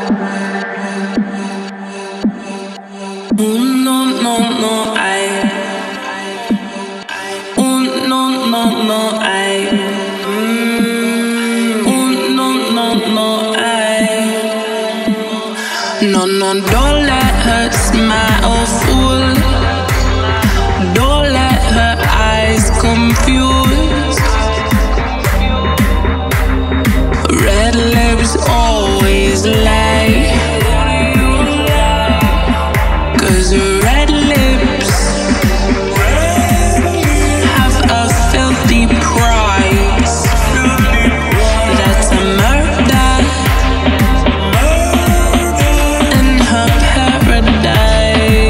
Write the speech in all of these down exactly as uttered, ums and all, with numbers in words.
Oh no no no I Oh no no no I mm. Oh no no no I No no don't let her smile fool. Don't let her eyes confuse. Red lips always lie. Cause red lips have a filthy price. That's a murder in her paradise.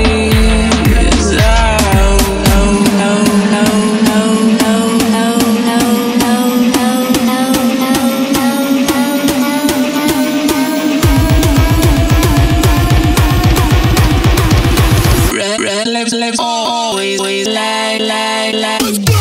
Red lips, lips always, always lie, lie, lie. Let's go.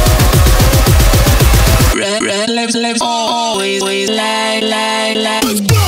Red lips, lips always, always lie, lie, lie.